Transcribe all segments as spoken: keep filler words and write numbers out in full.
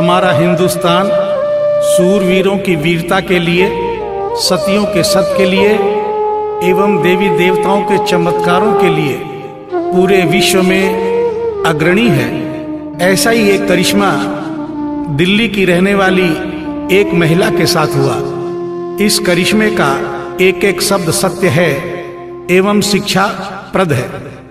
हमारा हिंदुस्तान सूरवीरों की वीरता के लिए, सतियों के सत के लिए एवं देवी देवताओं के चमत्कारों के लिए पूरे विश्व में अग्रणी है। ऐसा ही एक करिश्मा दिल्ली की रहने वाली एक महिला के साथ हुआ। इस करिश्मे का एक एक शब्द सत्य है एवं शिक्षा प्रद है।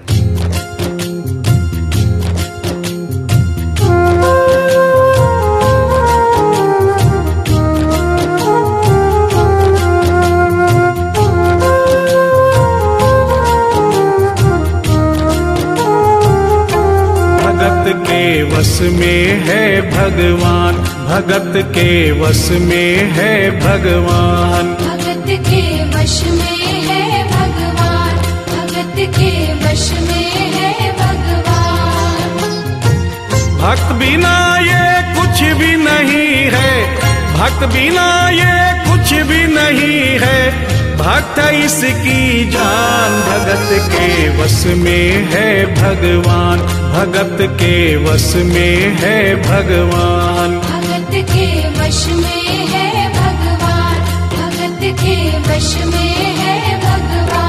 भगत के वश में है भगवान, भगत के वश में है भगवान, भगत के वश में है भगवान, भगत के वश में है भगवान। भक्त बिना ये कुछ भी नहीं है, भक्त बिना ये कुछ भी नहीं है, भक्त इसकी जान। भगत के वश में है भगवान, भगत के वश में है भगवान, भगत के वश में है भगवान, भगत के वश में है भगवान।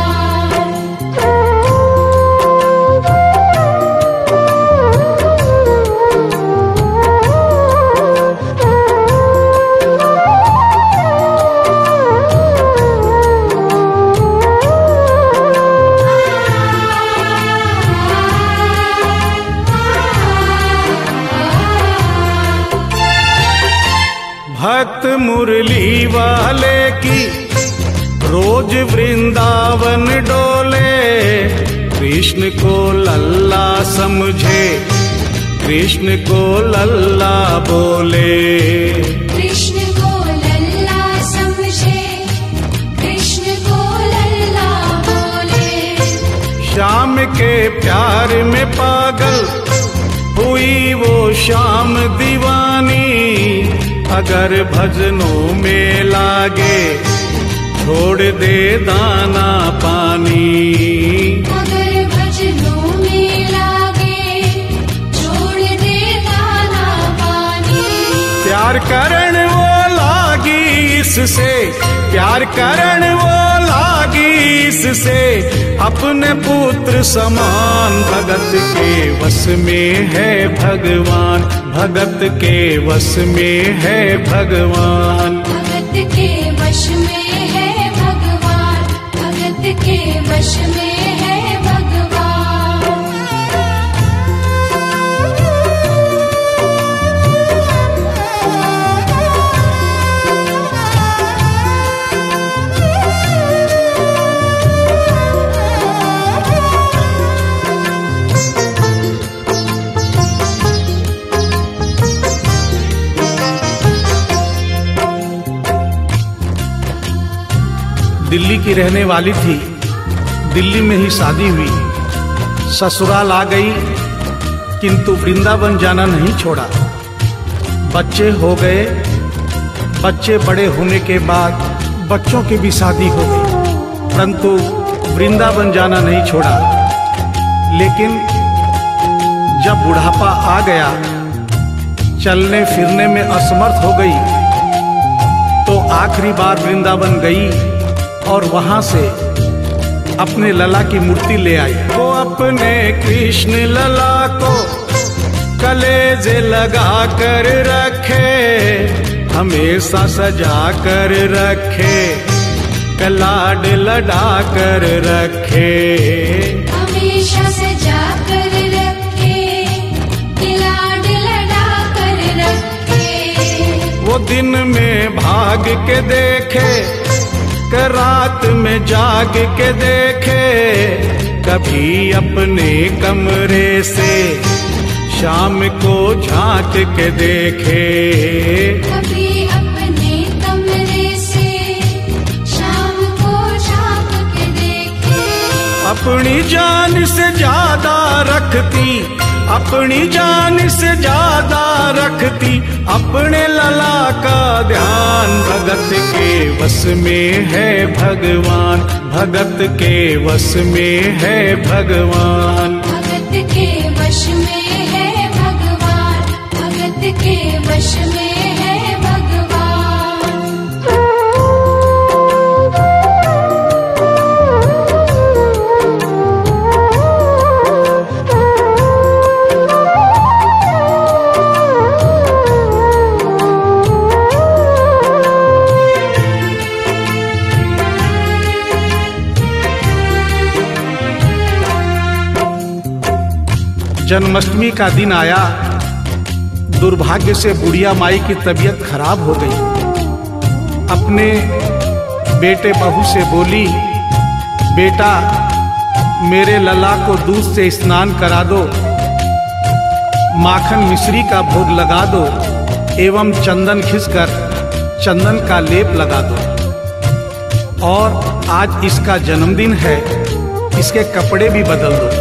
भक्त मुरली वाले की रोज वृंदावन डोले, कृष्ण को लल्ला समझे, कृष्ण को लल्ला बोले, कृष्ण को लल्ला समझे, कृष्ण को लल्ला बोले। श्याम के प्यार में पागल हुई वो श्याम दीवानी, अगर भजनों में लागे छोड़ दे दाना पानी, अगर भजनों में लागे छोड़ दे दाना पानी। प्यार करण वो लागी इससे, प्यार करण वो लागी इससे, अपने पुत्र समान। भगत के वश में है भगवान, भगत के वश में है भगवान, भगत के वश में है भगवान, भगत के वश में है भगवान। दिल्ली की रहने वाली थी, दिल्ली में ही शादी हुई, ससुराल आ गई किंतु वृंदावन जाना नहीं छोड़ा। बच्चे हो गए, बच्चे बड़े होने के बाद बच्चों की भी शादी हो गई, परंतु वृंदावन जाना नहीं छोड़ा। लेकिन जब बुढ़ापा आ गया, चलने फिरने में असमर्थ हो गई, तो आखिरी बार वृंदावन गई और वहां से अपने लला की मूर्ति ले आई। वो अपने कृष्ण लला को कलेजे लगा कर रखे, हमेशा सजा कर रखे, कलाड लड़ा कर रखे, हमेशा सजा कर रखे, कलाड लड़ा कर रखे। वो दिन में भाग के देखे, रात में जाग के देखे, कभी अपने कमरे से शाम को झांक के देखे, कभी अपने कमरे से शाम को झांक के देखे। अपनी जान से ज्यादा रखती, अपनी जान से ज्यादा रखती, अपने लला का ध्यान। भगत के वश में है भगवान, भगत के वश में है भगवान, भगत के वश में है भगवान, भगत के वश में है भगवान। जन्माष्टमी का दिन आया। दुर्भाग्य से बुढ़िया माई की तबीयत खराब हो गई। अपने बेटे बहू से बोली, बेटा मेरे लला को दूध से स्नान करा दो, माखन मिश्री का भोग लगा दो एवं चंदन खिसकर चंदन का लेप लगा दो। और आज इसका जन्मदिन है, इसके कपड़े भी बदल दो।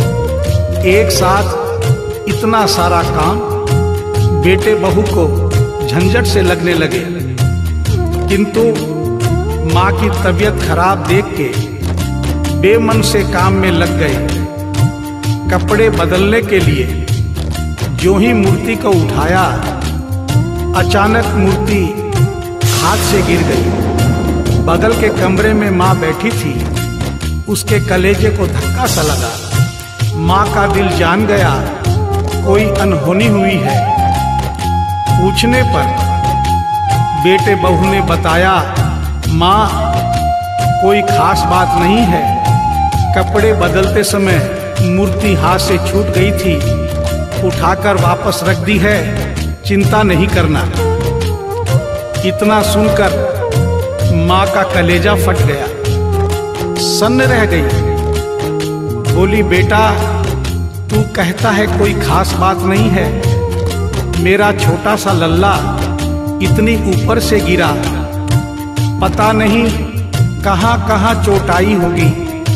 एक साथ इतना सारा काम बेटे बहू को झंझट से लगने लगे, किंतु माँ की तबीयत खराब देख के बेमन से काम में लग गए। कपड़े बदलने के लिए जो ही मूर्ति को उठाया, अचानक मूर्ति हाथ से गिर गई। बगल के कमरे में माँ बैठी थी, उसके कलेजे को धक्का सा लगा। माँ का दिल जान गया कोई अनहोनी हुई है। पूछने पर बेटे बहू ने बताया, माँ कोई खास बात नहीं है, कपड़े बदलते समय मूर्ति हाथ से छूट गई थी, उठाकर वापस रख दी है, चिंता नहीं करना। इतना सुनकर माँ का कलेजा फट गया, सन्न रह गई। बोली, बेटा तू कहता है कोई खास बात नहीं है, मेरा छोटा सा लल्ला इतनी ऊपर से गिरा, पता नहीं कहाँ कहाँ चोट आई होगी,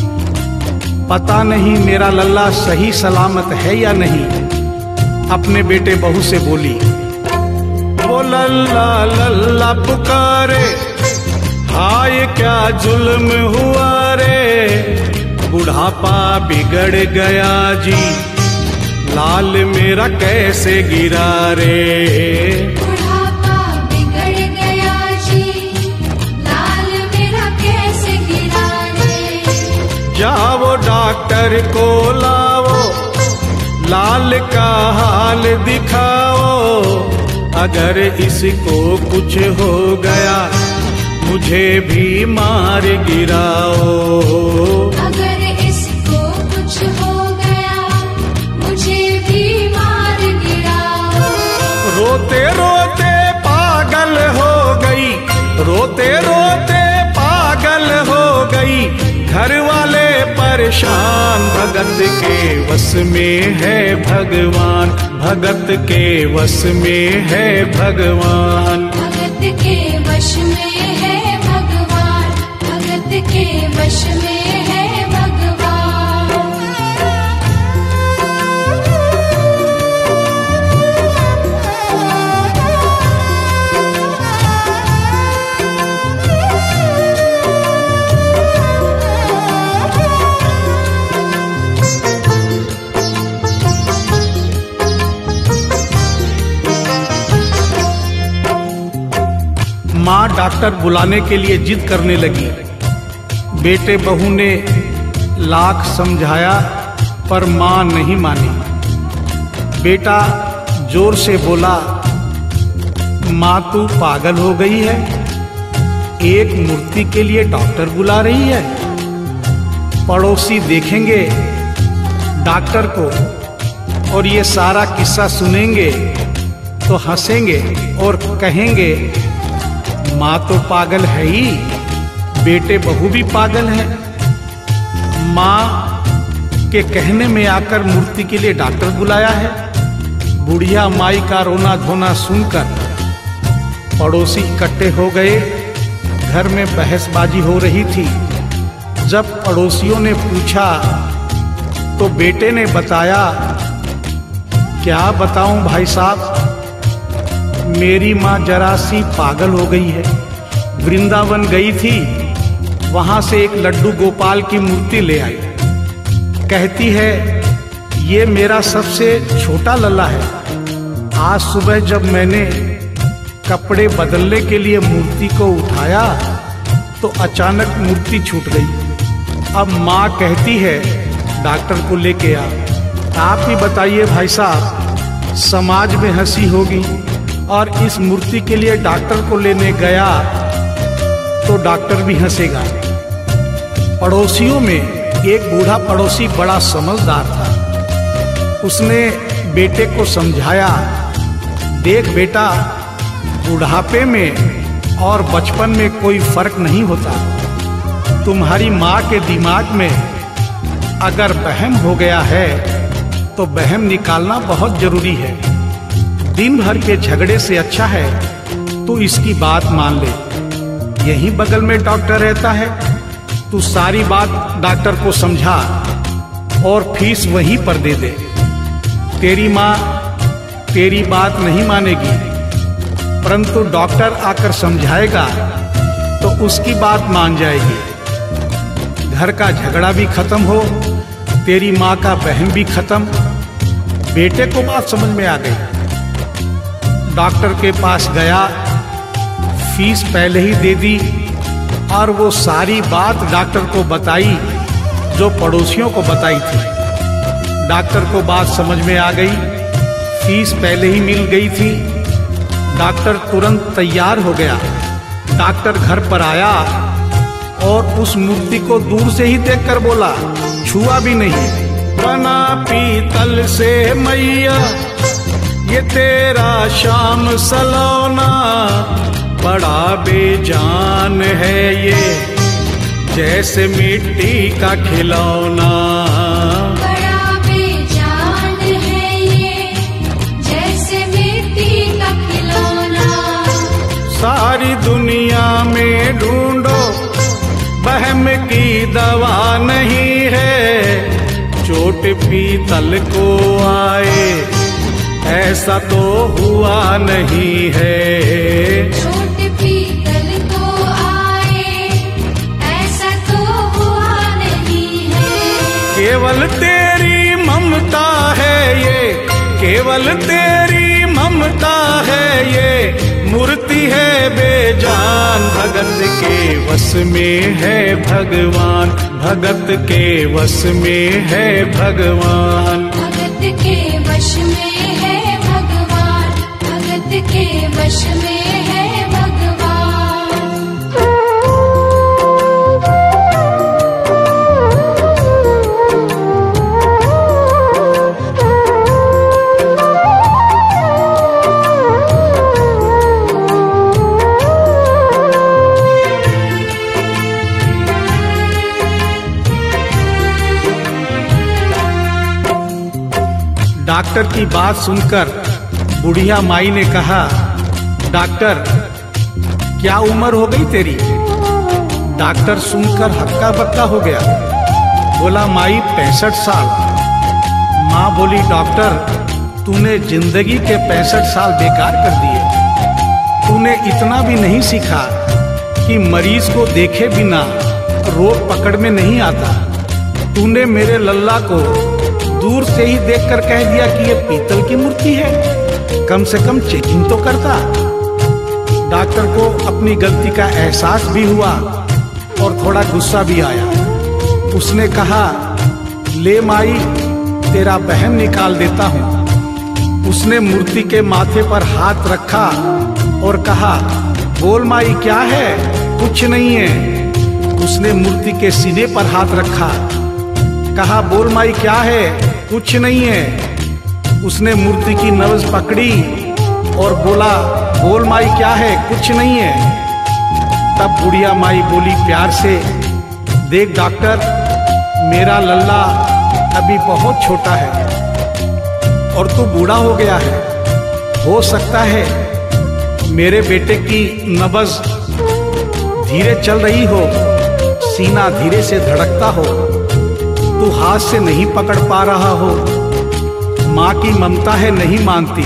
पता नहीं मेरा लल्ला सही सलामत है या नहीं। अपने बेटे बहू से बोली, वो लल्ला लल्ला पुकारे, हाय क्या जुल्म हुआ रे, बुढ़ापा बिगड़ गया जी, लाल मेरा कैसे गिरा रे। बुढ़ापा बिगड़ गया जी, लाल मेरा कैसे गिरा रे। जाओ डॉक्टर को लाओ, लाल का हाल दिखाओ, अगर इसको कुछ हो गया मुझे भी मार गिराओ। अगर इसको कुछ हो गया मुझे भी मार गिराओ। रोते रोते पागल हो गई, रोते रोते पागल हो गई, घर वाले परेशान, भगत के वश में है भगवान, भगत के वश में है भगवान। भगत के वश में है भगवान, भगत के वश में है भगवान। माँ डॉक्टर बुलाने के लिए जिद करने लगी। बेटे बहू ने लाख समझाया पर माँ नहीं मानी। बेटा जोर से बोला, माँ तू पागल हो गई है, एक मूर्ति के लिए डॉक्टर बुला रही है। पड़ोसी देखेंगे डॉक्टर को और ये सारा किस्सा सुनेंगे तो हंसेंगे और कहेंगे माँ तो पागल है ही, बेटे बहू भी पागल है। माँ के कहने में आकर मूर्ति के लिए डॉक्टर बुलाया है। बुढ़िया माई का रोना धोना सुनकर पड़ोसी इकट्ठे हो गए। घर में बहसबाजी हो रही थी। जब पड़ोसियों ने पूछा तो बेटे ने बताया, क्या बताऊं भाई साहब, मेरी माँ जरा सी पागल हो गई है। वृंदावन गई थी, वहां से एक लड्डू गोपाल की मूर्ति ले आई। कहती है ये मेरा सबसे छोटा लल्ला है, आज सुबह जब मैंने कपड़े बदलने के लिए मूर्ति को उठाया तो अचानक मूर्ति छूट गई। अब माँ कहती है डॉक्टर को लेके आ। आप ही बताइए भाई साहब, समाज में हंसी होगी और इस मूर्ति के लिए डॉक्टर को लेने गया तो डॉक्टर भी हंसेगा। पड़ोसियों में एक बूढ़ा पड़ोसी बड़ा समझदार था। उसने बेटे को समझाया, देख बेटा, बुढ़ापे में और बचपन में कोई फर्क नहीं होता। तुम्हारी माँ के दिमाग में अगर वहम हो गया है तो वहम निकालना बहुत जरूरी है। दिन भर के झगड़े से अच्छा है तू इसकी बात मान ले। यहीं बगल में डॉक्टर रहता है, तू सारी बात डॉक्टर को समझा और फीस वहीं पर दे दे। तेरी माँ तेरी बात नहीं मानेगी, परंतु डॉक्टर आकर समझाएगा तो उसकी बात मान जाएगी। घर का झगड़ा भी खत्म हो, तेरी माँ का वहम भी खत्म। बेटे को बात समझ में आ गई। डॉक्टर के पास गया, फीस पहले ही दे दी और वो सारी बात डॉक्टर को बताई जो पड़ोसियों को बताई थी। डॉक्टर को बात समझ में आ गई, फीस पहले ही मिल गई थी। डॉक्टर तुरंत तैयार हो गया। डॉक्टर घर पर आया और उस मूर्ति को दूर से ही देखकर बोला, छुआ भी नहीं। बना पीतल से मैया ये तेरा शाम सलोना, बड़ा बेजान है ये जैसे मिट्टी का खिलौना। बड़ा बेजान है ये जैसे मिट्टी का खिलौना। सारी दुनिया में ढूंढो वहम की दवा नहीं है, चोट पीतल को आए ऐसा तो हुआ नहीं है। चोट पीतल को आए ऐसा तो हुआ नहीं है। केवल तेरी ममता है ये, केवल तेरी ममता है ये, मूर्ति है बेजान। भगत के वश में है भगवान, भगत के वश में है भगवान। भगत के वश में है भगवान, भगत के वश में है भगवान। डॉक्टर की बात सुनकर बुढ़िया माई ने कहा, डॉक्टर क्या उम्र हो गई तेरी? डॉक्टर सुनकर हक्का बक्का हो गया, बोला माई पैंसठ साल। माँ बोली, डॉक्टर तूने जिंदगी के पैंसठ साल बेकार कर दिए। तूने इतना भी नहीं सीखा कि मरीज को देखे बिना रोग पकड़ में नहीं आता। तूने मेरे लल्ला को दूर से ही देखकर कह दिया कि ये पीतल की मूर्ति है, कम से कम चेकिंग तो करता। डॉक्टर को अपनी गलती का एहसास भी हुआ और थोड़ा गुस्सा भी आया। उसने कहा, ले माई तेरा वहम निकाल देता हूँ। उसने मूर्ति के माथे पर हाथ रखा और कहा, बोल माई क्या है? कुछ नहीं है। उसने मूर्ति के सीने पर हाथ रखा, कहा, बोल माई क्या है? कुछ नहीं है। उसने मूर्ति की नब्ज पकड़ी और बोला, बोल माई क्या है? कुछ नहीं है। तब बुढ़िया माई बोली प्यार से, देख डॉक्टर, मेरा लल्ला अभी बहुत छोटा है और तू बूढ़ा हो गया है। हो सकता है मेरे बेटे की नब्ज धीरे चल रही हो, सीना धीरे से धड़कता हो, तू हाथ से नहीं पकड़ पा रहा हो, माँ की ममता है नहीं मानती।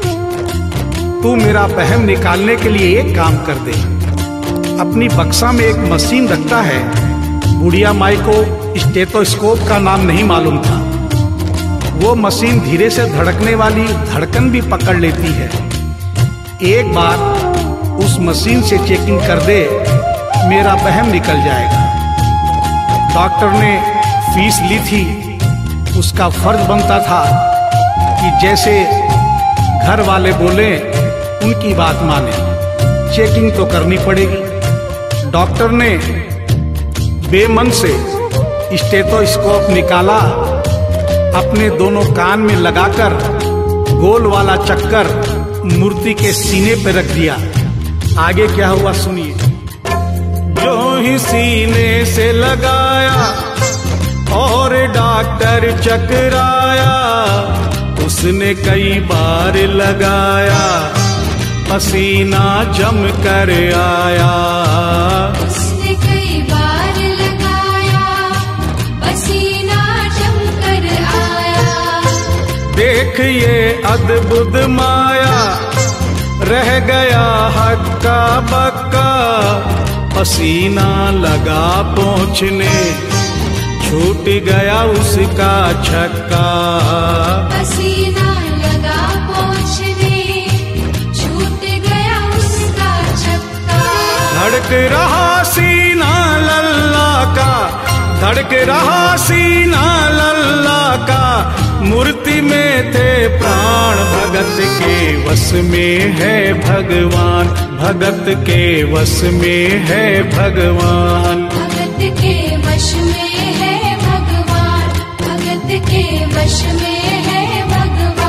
तू मेरा वहम निकालने के लिए एक काम कर दे। अपनी बक्सा में एक मशीन रखता है। बुढ़िया माई को स्टेथोस्कोप का नाम नहीं मालूम था। वो मशीन धीरे से धड़कने वाली धड़कन भी पकड़ लेती है। एक बार उस मशीन से चेकिंग कर दे, मेरा वहम निकल जाएगा। डॉक्टर ने फीस ली थी, उसका फर्ज बनता था कि जैसे घर वाले बोले उनकी बात माने, चेकिंग तो करनी पड़ेगी। डॉक्टर ने बेमन से स्टेथोस्कोप निकाला, अपने दोनों कान में लगाकर गोल वाला चक्कर मूर्ति के सीने पे रख दिया। आगे क्या हुआ सुनिए। जो ही सीने से लगाया और डॉक्टर चकराया, उसने कई बार लगाया, पसीना जम कर आया। उसने कई बार लगाया, पसीना जम कर आया। देख ये अद्भुत माया, रह गया हक्का बक्का, पसीना लगा पहुँचने, छूट गया उसका छक्का। पसीना लगा पहुँचने, छूट गया उसका छक्का। धड़क रहा सीना लल्ला का, धड़क रहा सीना लल्ला का, मूर्ति में थे प्राण, भगत के वश में है भगवान, भगत के वश में है भगवान। भगत के वश में है भगवान, भगत के वश में है भगवान।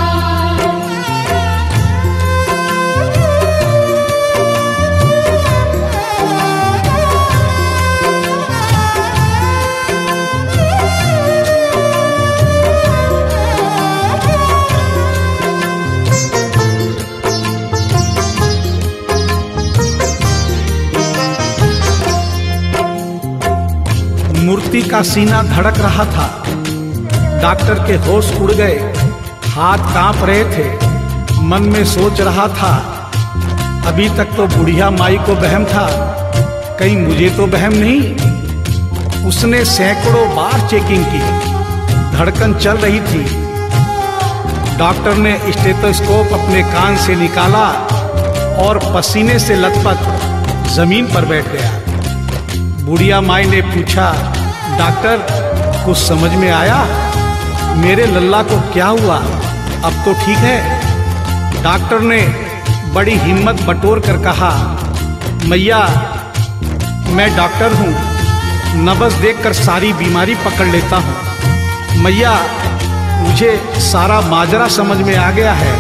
मूर्ति का सीना धड़क रहा था। डॉक्टर के होश उड़ गए, हाथ कांप रहे थे। मन में सोच रहा था, अभी तक तो बुढ़िया माई को वहम था, कहीं मुझे तो वहम नहीं। उसने सैकड़ों बार चेकिंग की, धड़कन चल रही थी। डॉक्टर ने स्टेथोस्कोप अपने कान से निकाला और पसीने से लथपथ जमीन पर बैठ गया। बुढ़िया माई ने पूछा, डॉक्टर कुछ समझ में आया? मेरे लल्ला को क्या हुआ? अब तो ठीक है? डॉक्टर ने बड़ी हिम्मत बटोर कर कहा, मैया मैं डॉक्टर हूँ, नब्ज देखकर सारी बीमारी पकड़ लेता हूँ। मैया मुझे सारा माजरा समझ में आ गया है।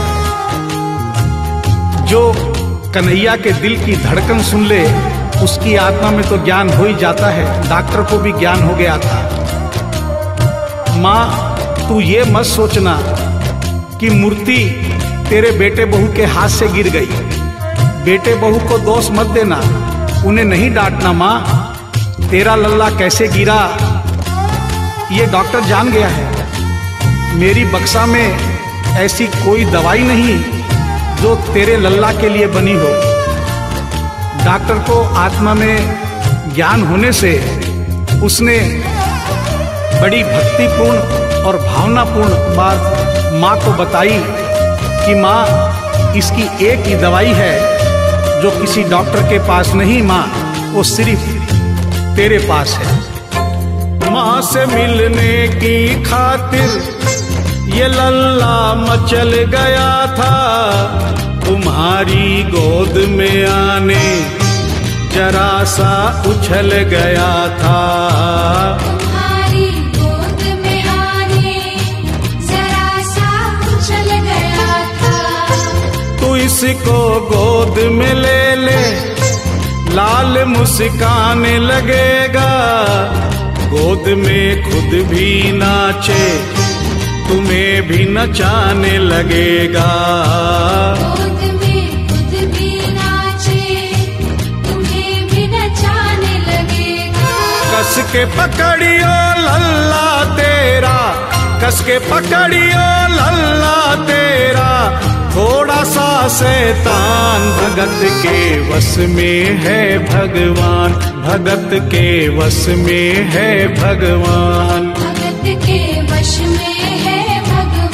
जो कन्हैया के दिल की धड़कन सुन ले, उसकी आत्मा में तो ज्ञान हो ही जाता है। डॉक्टर को भी ज्ञान हो गया था। माँ तू ये मत सोचना कि मूर्ति तेरे बेटे बहू के हाथ से गिर गई। बेटे बहू को दोष मत देना, उन्हें नहीं डांटना। माँ तेरा लल्ला कैसे गिरा ये डॉक्टर जान गया है। मेरी बक्सा में ऐसी कोई दवाई नहीं जो तेरे लल्ला के लिए बनी हो। डॉक्टर को आत्मा में ज्ञान होने से उसने बड़ी भक्तिपूर्ण और भावनापूर्ण बात माँ को बताई कि माँ इसकी एक ही दवाई है जो किसी डॉक्टर के पास नहीं, माँ वो सिर्फ तेरे पास है। माँ से मिलने की खातिर ये लल्ला मचल गया था, तुम्हारी गोद में आने जरा सा उछल गया था। तुम्हारी गोद में आने जरा सा उछल गया था। तू इसको गोद में ले ले, लाल मुस्काने लगेगा, गोद में खुद भी नाचे, तुम्हें भी नचाने लगेगा। गोद में खुद भी नाचे, तुम्हें भी नचाने लगेगा। कस के पकड़ियो लल्ला तेरा, कस के पकड़ियो लल्ला तेरा, थोड़ा सा शैतान भगत के वश में है भगवान, भगत के वश में है भगवान। भगत के वश में है भगवान।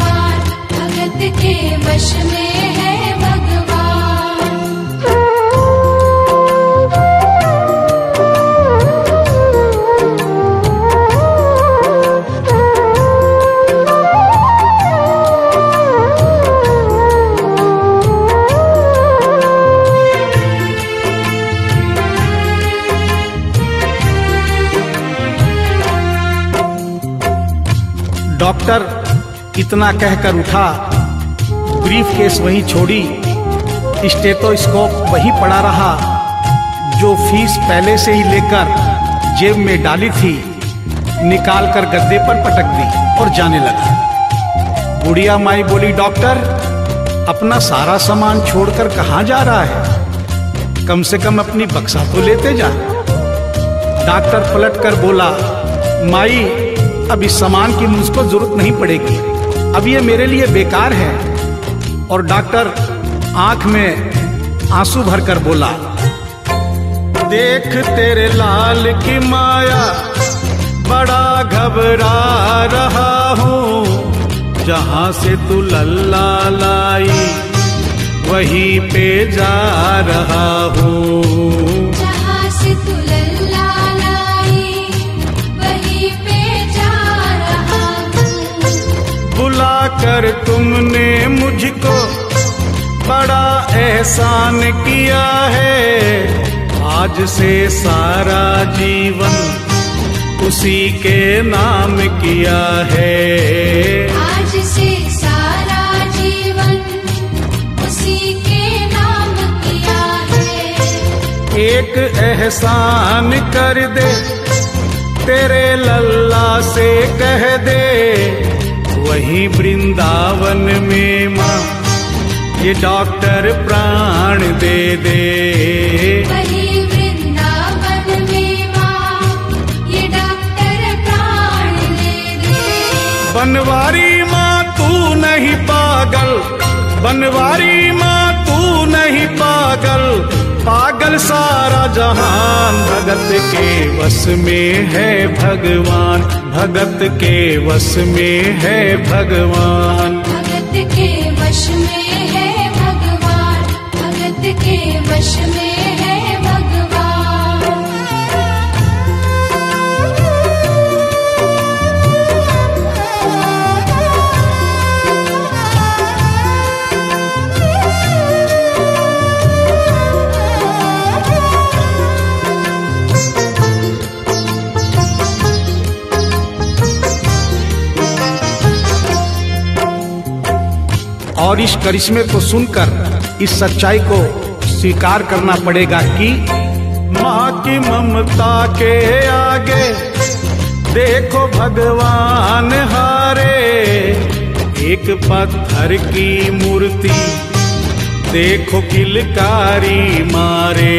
भगत के वश में है भगवान। डॉक्टर इतना कहकर उठा, ब्रीफ केस वहीं छोड़ी, स्टेथोस्कोप वहीं पड़ा रहा जो फीस पहले से ही लेकर जेब में डाली थी, निकाल कर गद्दे पर पटक दी और जाने लगा। बुढ़िया माई बोली, डॉक्टर अपना सारा सामान छोड़कर कहाँ जा रहा है? कम से कम अपनी बक्सा तो लेते जा। डॉक्टर पलट कर बोला, माई अब इस सामान की मुझको जरूरत नहीं पड़ेगी, अब ये मेरे लिए बेकार है। और डॉक्टर आंख में आंसू भरकर बोला, देख तेरे लाल की माया बड़ा घबरा रहा हूँ, जहाँ से तू लल्ला लाई वहीं पे जा रहा हूँ। जहाँ से तू लल्ला लाई वहीं पे जा रहा हूँ। बुला कर तुमने मुझको बड़ा एहसान किया है, आज से सारा जीवन उसी के नाम किया है। आज से सारा जीवन उसी के नाम किया है। एक एहसान कर दे तेरे लल्ला से कह दे, वहीं वृंदावन में माँ ये डॉक्टर प्राण दे दे। वहीं वृंदावन में माँ ये डॉक्टर प्राण दे दे। बनवारी माँ तू नहीं पागल, बनवारी माँ तू नहीं पागल, पागल सारा जहान भगत के वश में है भगवान, भगत के वश में है भगवान। भगत के वश में है भगवान, भगत के वश में है भगवान। और इस करिश्मे को सुनकर इस सच्चाई को स्वीकार करना पड़ेगा कि माँ की ममता के आगे देखो भगवान हारे, एक पत्थर की मूर्ति देखो किलकारी मारे।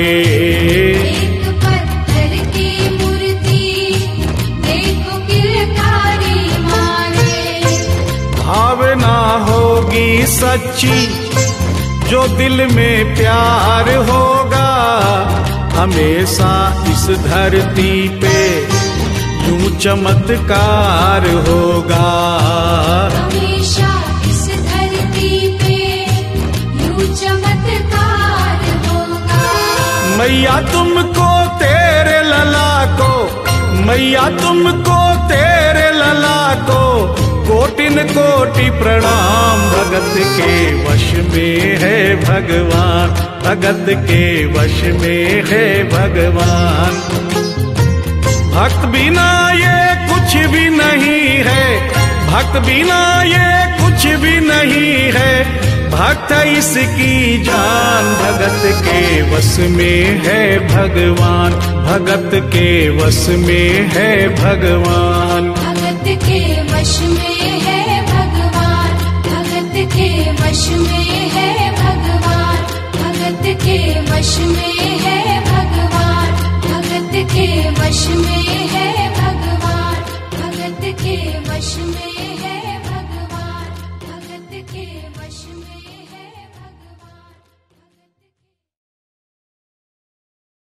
एक पत्थर की मूर्ति देखो किलकारी मारे। भावना होगी सच्ची जो दिल में प्यार होगा, हमेशा इस धरती पे यूं चमत्कार होगा। हमेशा इस धरती पे यूं चमत्कार होगा। मैया तुमको तेरे लला को, मैया तुमको तेरे लला को कोटिन कोटि प्रणाम। भगत के वश में है भगवान, भगत के वश में है भगवान। भक्त बिना ये कुछ भी नहीं है, भक्त बिना ये कुछ भी नहीं है, भक्त इसकी जान। भगत के वश में है भगवान, भगत के वश में है भगवान। भगत के वश में है भगवान, भगत के वश में है भगवान। भगत के वश में है भगवान, भगत के वश में है